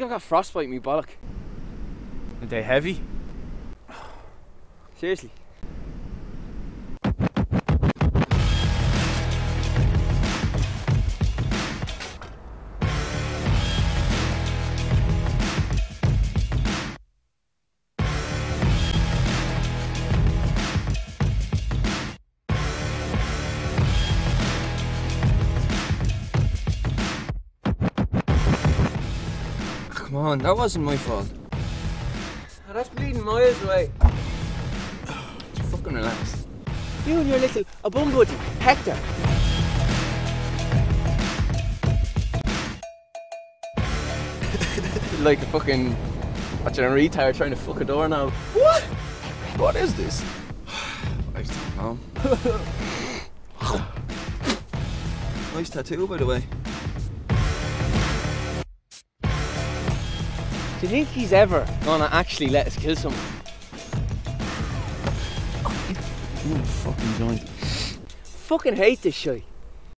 think I got frostbite in my bollock. Are they heavy? Seriously. Come on, that wasn't my fault. Oh, that's bleeding miles away. Just fucking relax. You and your little bum buddy, Hector. Like a fucking... watching a retard trying to fuck a doorknob. What? What is this? I don't know. Nice tattoo, by the way. Do you think he's ever gonna actually let us kill someone? You fucking joint. Fucking hate this shit.